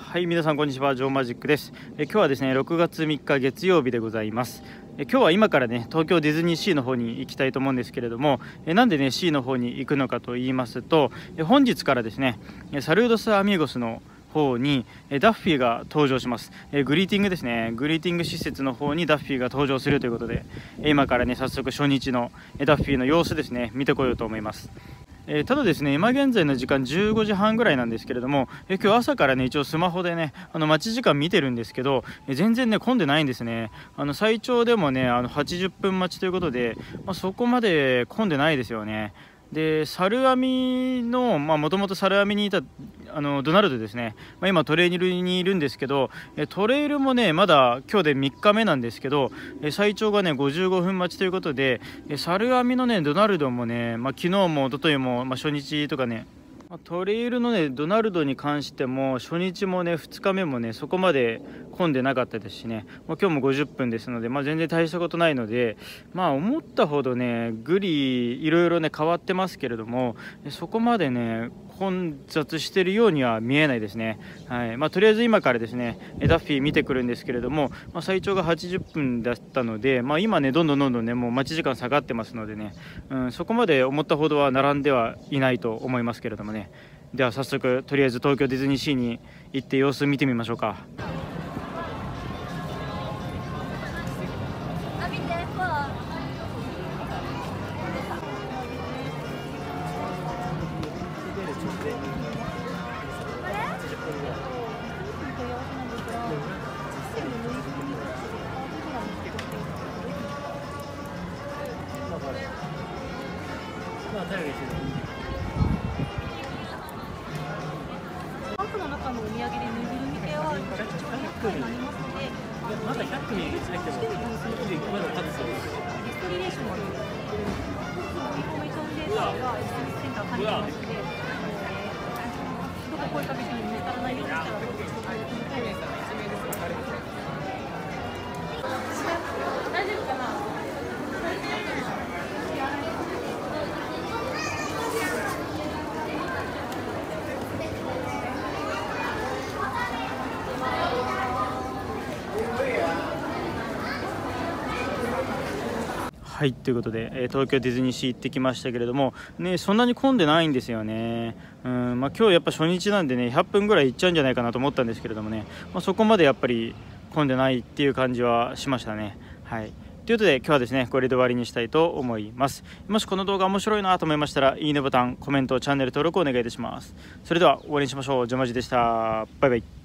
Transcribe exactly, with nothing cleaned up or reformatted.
はい、皆さんこんにちは、ジョーマジックです。え今日はですねろくがつみっか月曜日でございます。え今日は今からね東京ディズニーシーの方に行きたいと思うんですけれども、えなんでね シー の方に行くのかと言いますと、え本日からですねサルードスアミーゴスの方にダッフィーが登場します。グリーティングですね、グリーティング施設の方にダッフィーが登場するということで、今からね早速初日のダッフィーの様子ですね見てこようと思います。えー、ただですね今現在の時間じゅうごじはんぐらいなんですけれども、えー、今日朝からね一応スマホでねあの待ち時間見てるんですけど、えー、全然ね混んでないんですね。あの最長でもねあのはちじゅっぷん待ちということで、まあ、そこまで混んでないですよね。でサルアミのもともとサルアミにいたあのドナルドですね、まあ、今トレイルにいるんですけど、トレイルもねまだ今日でみっかめなんですけど、最長がねごじゅうごふん待ちということで、サルアミのねドナルドもね、まあ、昨日も一昨日も、まあ、初日とかねトレイルのねドナルドに関しても初日もねふつかめもねそこまで混んでなかったですしね、もう今日もごじゅっぷんですので、まあ、全然大したことないので、まあ思ったほどねグリいろいろね変わってますけれども、そこまでね混雑しているようには見えないですね。はい、まあ、とりあえず今からですねダッフィー見てくるんですけれども、まあ、最長がはちじゅっぷんだったので、まあ、今ねどんどんどんどんねもう待ち時間下がってますのでね、うん、そこまで思ったほどは並んではいないと思いますけれどもね。では早速とりあえず東京ディズニーシーに行って様子見てみましょうか。 パークの中のお土産でぬいぐるみ系はひゃっくになりますので、 まだひゃくにしなくてもまだ勝つそうです。 ディストリレーションというインフォメーションデータがエスエムエスセンター管理してますので、人が声かけずに見つからないようにしたらどうぞ。大丈夫かな。 はい、ということで、えー、東京ディズニーシー行ってきましたけれども、ね、そんなに混んでないんですよね。うんまあ、今日やっぱ初日なんでねひゃっぷんぐらい行っちゃうんじゃないかなと思ったんですけれどもね、まあ、そこまでやっぱり混んでないっていう感じはしましたね。はい、ということで今日はですねこれで終わりにしたいと思います。もしこの動画面白いなと思いましたらいいねボタン、コメント、チャンネル登録お願いいたします。それでは終わりにしましょう。ジョマジでした。バイバイ。